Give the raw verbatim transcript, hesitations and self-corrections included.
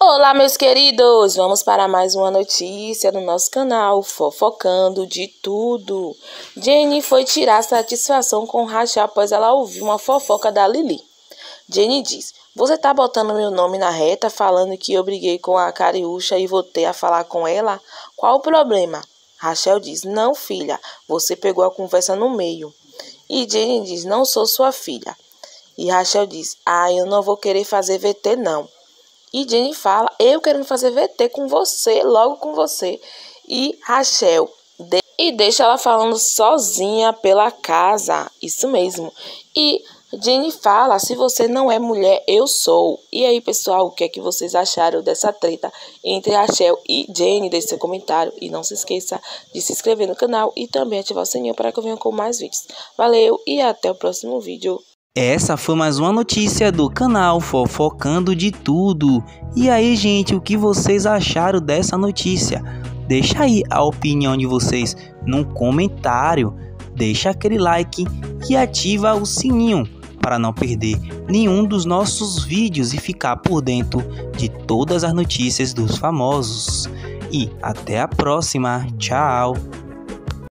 Olá, meus queridos! Vamos para mais uma notícia no nosso canal, fofocando de tudo. Jenny foi tirar satisfação com Rachel após ela ouvir uma fofoca da Lili. Jenny diz: você tá botando meu nome na reta, falando que eu briguei com a Cariúcha e voltei a falar com ela? Qual o problema? Rachel diz: não, filha, você pegou a conversa no meio. E Jenny diz: não sou sua filha. E Rachel diz: ah, eu não vou querer fazer V T não. E Jenny fala: eu querendo fazer V T com você, logo com você. E Rachel de... e deixa ela falando sozinha pela casa. Isso mesmo. E Jenny fala: se você não é mulher, eu sou. E aí, pessoal, o que é que vocês acharam dessa treta entre Rachel e Jenny? Deixe seu comentário e não se esqueça de se inscrever no canal e também ativar o sininho para que eu venha com mais vídeos. Valeu e até o próximo vídeo. Essa foi mais uma notícia do canal Fofocando de Tudo. E aí, gente, o que vocês acharam dessa notícia? Deixa aí a opinião de vocês no comentário. Deixa aquele like e ativa o sininho para não perder nenhum dos nossos vídeos e ficar por dentro de todas as notícias dos famosos. E até a próxima. Tchau!